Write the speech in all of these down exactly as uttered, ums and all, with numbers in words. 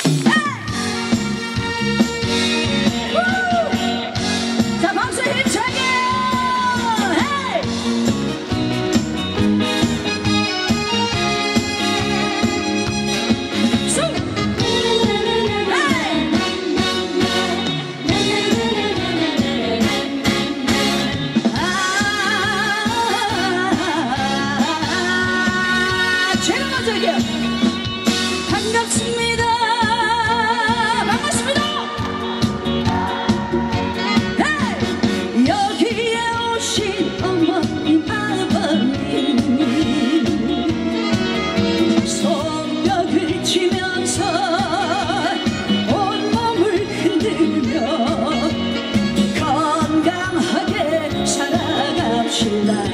반갑습니다. 반갑습니다. 헤이! 여기에 오신 어머님 아버님 손뼉을 치면서 온몸을 흔들며 건강하게 살아갑시다.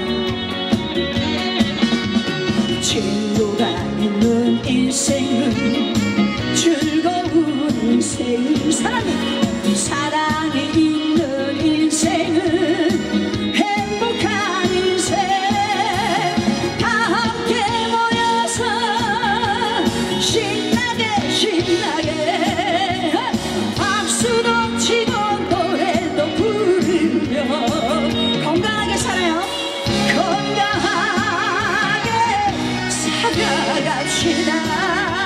친구가 있는 인생은 즐거운 인생, 사랑이 사랑이 있는 인생은 행복한 인생. 다 함께 모여서 신나게 신나게 박수도 치고 노래도 부르며 건강하게 살아요. 건강하게 살아갑시다.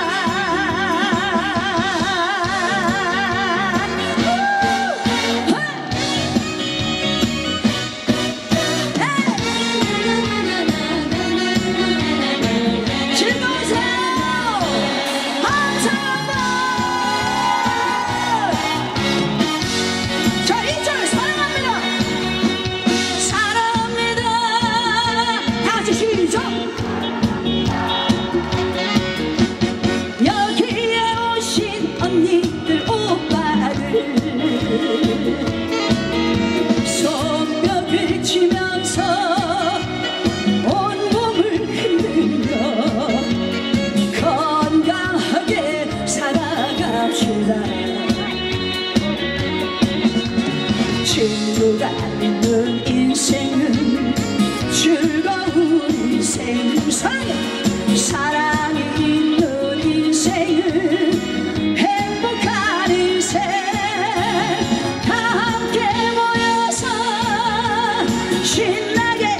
언니들 오빠들 손뼉을 치면서 온몸을 흔들며 건강하게 살아갑시다. 친구가 있는 인생은 즐거운 인생, 사랑이 사랑이 있는 인생은 신나게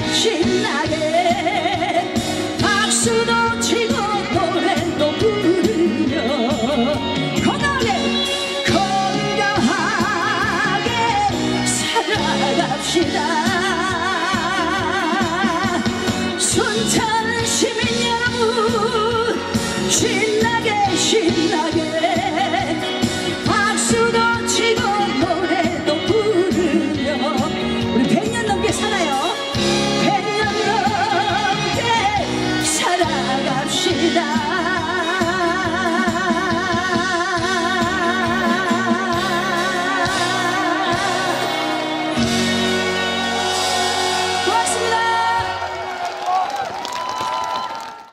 신나게 박수도 치고 노래도 부르며 건강하게 건강하게 살아갑시다. 순천 시민 여러분 신나게 신나게 박수도 치고 노래도 부르며 우리 백 년 넘게 살아요. 백 년 넘게 살아갑시다.